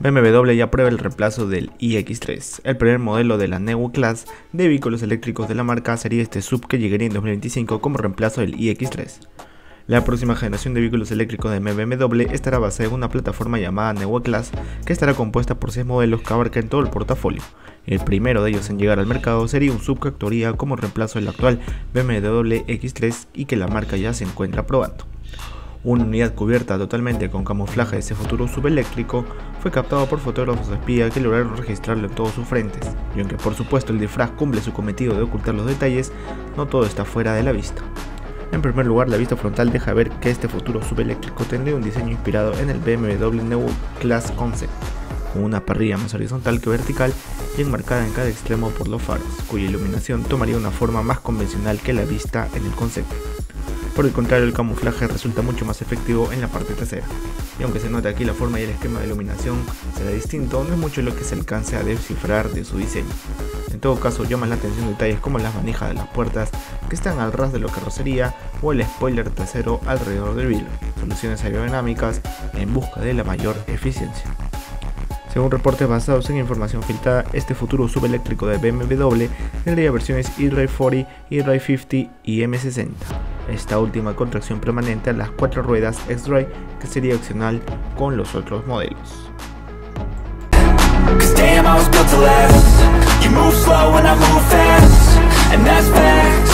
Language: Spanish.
BMW ya aprueba el reemplazo del iX3. El primer modelo de la New Class de vehículos eléctricos de la marca sería este SUV que llegaría en 2025 como reemplazo del iX3. La próxima generación de vehículos eléctricos de BMW estará basada en una plataforma llamada New Class que estará compuesta por 6 modelos que abarcan todo el portafolio. El primero de ellos en llegar al mercado sería un SUV que actuaría como reemplazo del actual BMW X3 y que la marca ya se encuentra probando. Una unidad cubierta totalmente con camuflaje de ese futuro subeléctrico fue captado por fotógrafos espía que lograron registrarlo en todos sus frentes, y aunque por supuesto el disfraz cumple su cometido de ocultar los detalles, no todo está fuera de la vista. En primer lugar, la vista frontal deja ver que este futuro subeléctrico tendría un diseño inspirado en el BMW New Class Concept, con una parrilla más horizontal que vertical y enmarcada en cada extremo por los faros, cuya iluminación tomaría una forma más convencional que la vista en el concepto. Por el contrario, el camuflaje resulta mucho más efectivo en la parte trasera, y aunque se note aquí la forma y el esquema de iluminación será distinto, no es mucho lo que se alcance a descifrar de su diseño. En todo caso, llaman la atención detalles como las manijas de las puertas que están al ras de la carrocería o el spoiler trasero alrededor del vidrio, soluciones aerodinámicas en busca de la mayor eficiencia. Según reportes basados en información filtrada, este futuro subeléctrico de BMW tendría versiones eDrive 40, eDrive 50 y M60. Esta última con tracción permanente a las 4 ruedas xDrive, que sería opcional con los otros modelos. Cause damn, I was built to last. You move slow and I move fast, and that's facts.